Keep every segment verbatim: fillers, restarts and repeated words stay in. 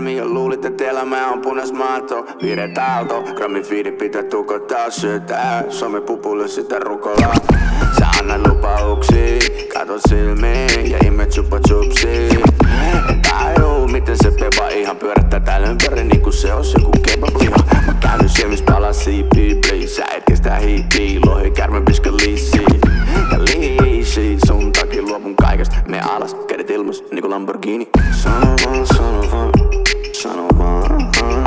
unelmia ja luulit, et elämä on punas maato. Vireet aalto, grammin fiidi pitää tukottaa syötää. Somepupulle sitä rukolaa. Sä annat lupauksia, katot silmiin ja imet chupa chupsia. En tajuu, miten se peba ihan pyörättää täällä ympäri niinku se ois joku kebabliha. Mä käynyt siellä mis palasii piipli. Sä et kestä hiipii, lohi kärme piska liisii. Ja liisii, sun takia luopun kaikesta. Me alas, kädet ilmas niinku Lamborghini. Sano vaan, sano vaan, sano vaan.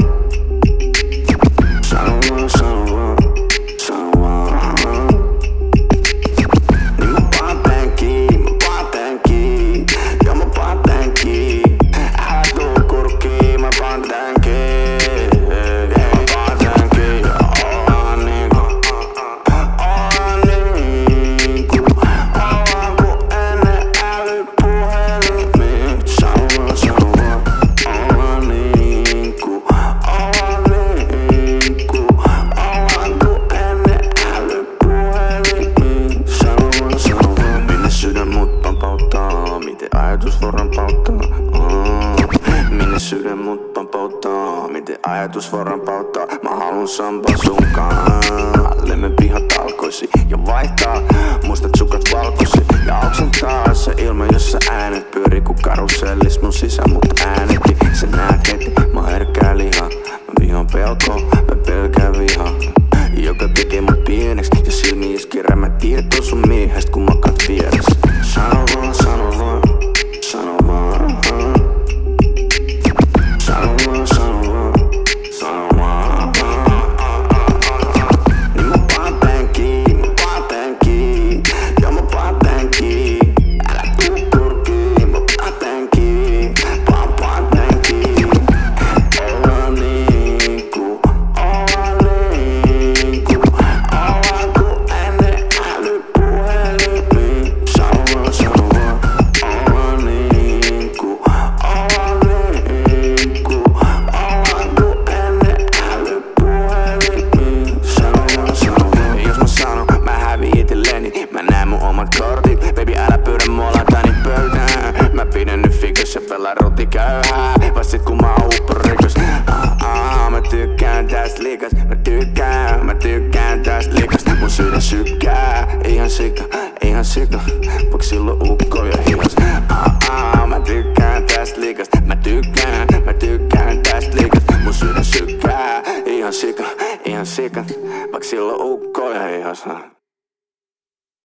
Sano vaan, sano vaan, sano vaan. Niin mä vaan teen kiinni, mä vaan teen kiinni. Joo mä vaan teen kiinni. Älä tuu kurkkiin, mä vaan teen kiinni. Mä vaan teen kiinni. Ollaan niinku, ollaan niinku. Ollaan ku ennen älypuhelimia. Sano vaan, sano vaan. Ollaan niinku, ollaan niinku. Ollaan ku ennen älypuhelimia. Sano vaan, sano vaan. Minne sydän mut pampauttaa, miten ajatus voi rampauttaa. Minne sydän mut pampauttaa, miten ajatus voi rampauttaa. Mä haluun sambaa sunkaan. Lemme pihat alkoisi ja vaihtaa mustat sukat valkoisi. Ja oksentaa se ilma, jossa äänet pyörii ku karusellis mun sisä, mut äänetti. Sä näet heti, mä oon herkkää liha. Mä vihaan pelkoa, mä pelkään vihaa. Joka tekee mut pieneks ja silmi iski rämä tieto sun miehest kun makat vieres. Sano vaan, sano vaan, sano vaan. Sano vaan, sano vaan, sano vaan. Niin mä vaan teen kiinni, mä vaan teen kiinni. Joo mä vaan teen kiinni. Älä tuu kurkiin, mä vaan teen kiinni. Vaan vaan teen kiinni. Ollaan niinku, ollaan niinku. Ollaan ku ennen älypuhelimia. Sano vaan, sano vaan. Ollaan niinku, ollaan niinku. Ollaan ku ennen älypuhelimia. Sano vaan, sano vaan. Jos mä sanon, mä häviin itselleni. Mä näen mun omat kortit. Baby älä pyydä mua laittaa niit pöytään. Mä pidän nyt fikas ja pelaa rotiköyhää. Vast sit kun mä oon upporikas. Ah, ah, mä tykkään tästä liikas. Mä tykkään, mä tykkään tästä liikas. Mun sydän sykkää, ihan sika, ihan sika. Vaikka silloin ukko ja hihas. Ah, ah, mä tykkään tästä liikas. Mä tykkään, mä tykkään tästä liikas. Mun sydän sykkää, ihan sika, ihan sika. Vaikka silloin ukko ja hihas.